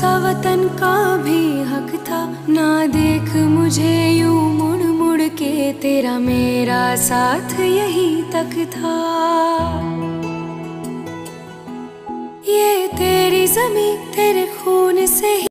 सा वतन का भी हक था। ना देख मुझे यूं मुड़ मुड़ के, तेरा मेरा साथ यही तक था। ये तेरी ज़मीं तेरे खून से ही